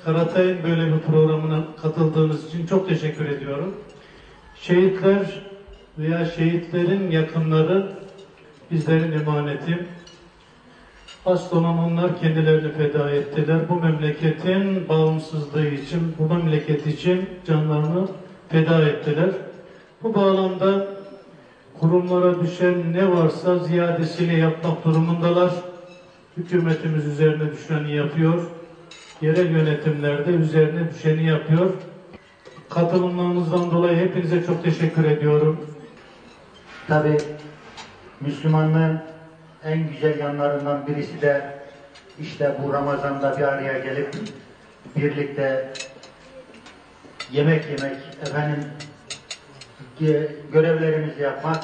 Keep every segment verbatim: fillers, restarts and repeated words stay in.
Karatay'ın böyle bir programına katıldığınız için çok teşekkür ediyorum. Şehitler veya şehitlerin yakınları bizlerin emaneti. Aslanım onlar kendilerini feda ettiler. Bu memleketin bağımsızlığı için, bu memleket için canlarını feda ettiler. Bu bağlamda kurumlara düşen ne varsa ziyadesiyle yapmak durumundalar. Hükümetimiz üzerine düşeni yapıyor. Yerel yönetimlerde üzerine düşeni yapıyor. Katılımlarınızdan dolayı hepinize çok teşekkür ediyorum. Tabii Müslümanlığın en güzel yanlarından birisi de işte bu Ramazan'da bir araya gelip birlikte yemek yemek, efendim görevlerimizi yapmak.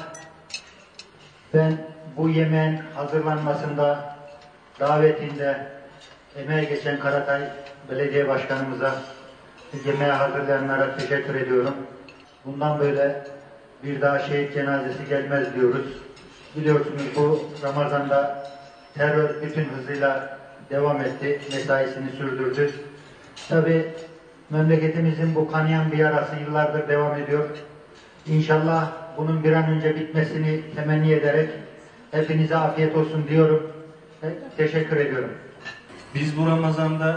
Ben bu yemeğin hazırlanmasında, davetinde emeği geçen Karatay Belediye Başkanımıza, yemeği hazırlayanlara teşekkür ediyorum. Bundan böyle bir daha şehit cenazesi gelmez diyoruz. Biliyorsunuz bu Ramazan'da terör bütün hızıyla devam etti, mesaisini sürdürdü. Tabii memleketimizin bu kanayan bir yarası yıllardır devam ediyor. İnşallah bunun bir an önce bitmesini temenni ederek hepinize afiyet olsun diyorum. Teşekkür ediyorum. Biz bu Ramazan'da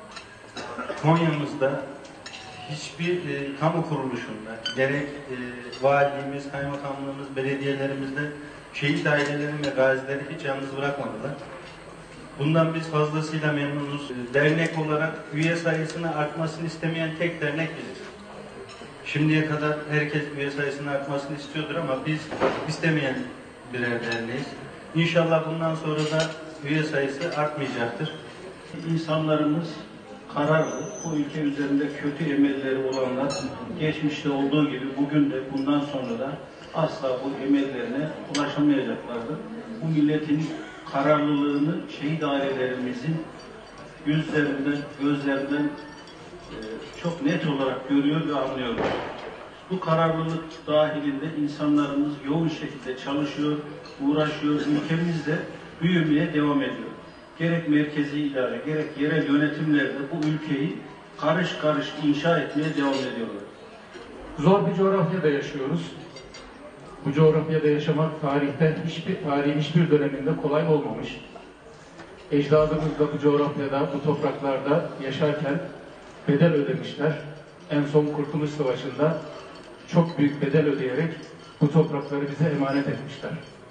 Konya'mızda hiçbir e, kamu kuruluşunda, gerek e, valiliğimiz, kaymakamlığımız, belediyelerimizde şehit ailelerini ve gazileri hiç yalnız bırakmadılar. Bundan biz fazlasıyla memnunuz. Dernek olarak üye sayısının artmasını istemeyen tek dernek biziz. Şimdiye kadar herkes üye sayısının artmasını istiyordur ama biz istemeyen birer derneğiz. İnşallah bundan sonra da üye sayısı artmayacaktır. İnsanlarımız kararlı, bu ülke üzerinde kötü emelleri olanlar geçmişte olduğu gibi bugün de bundan sonra da asla bu emellerine ulaşamayacaklardır. Bu milletin kararlılığını şehit ailelerimizin yüzlerinden, gözlerinden e, çok net olarak görüyor ve anlıyoruz. Bu kararlılık dahilinde insanlarımız yoğun şekilde çalışıyor, uğraşıyor, ülkemizde büyümeye devam ediyor. Gerek merkezi idare, gerek yerel yönetimlerde bu ülkeyi karış karış inşa etmeye devam ediyorlar. Zor bir coğrafyada yaşıyoruz. Bu coğrafyada yaşamak tarihten hiçbir tarihin hiçbir döneminde kolay olmamış. Ecdadımız da bu coğrafyada, bu topraklarda yaşarken bedel ödemişler. En son Kurtuluş Savaşı'nda çok büyük bedel ödeyerek bu toprakları bize emanet etmişler.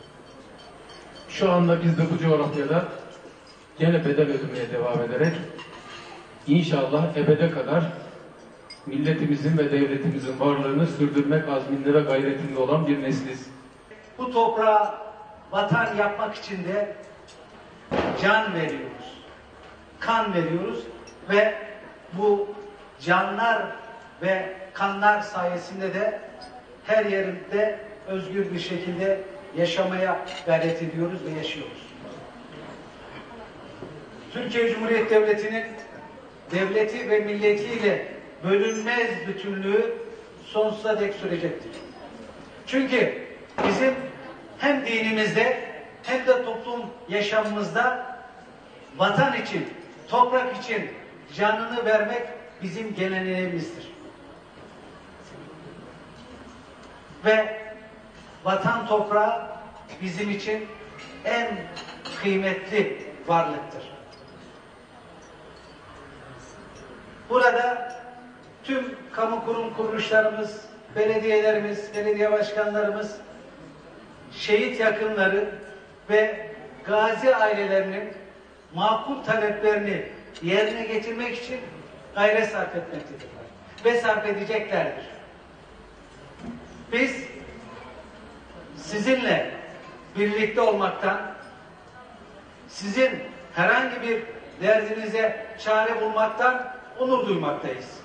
Şu anda biz de bu coğrafyada gene bedel ödemeye devam ederek inşallah ebede kadar milletimizin ve devletimizin varlığını sürdürmek azminde ve gayretinde olan bir nesliz. Bu toprağa vatan yapmak için de can veriyoruz, kan veriyoruz ve bu canlar ve kanlar sayesinde de her yerinde özgür bir şekilde yaşamaya gayret ediyoruz ve yaşıyoruz. Türkiye Cumhuriyeti Devleti'nin devleti ve milletiyle bölünmez bütünlüğü sonsuza dek sürecektir. Çünkü bizim hem dinimizde hem de toplum yaşamımızda vatan için, toprak için canını vermek bizim geleneğimizdir. Ve vatan toprağı bizim için en kıymetli varlıktır. Burada tüm kamu kurum kuruluşlarımız, belediyelerimiz, belediye başkanlarımız, şehit yakınları ve gazi ailelerinin makul taleplerini yerine getirmek için gayret sarf etmektedirler ve sarf edeceklerdir. Biz sizinle birlikte olmaktan, sizin herhangi bir derdinize çare bulmaktan onur duymaktayız.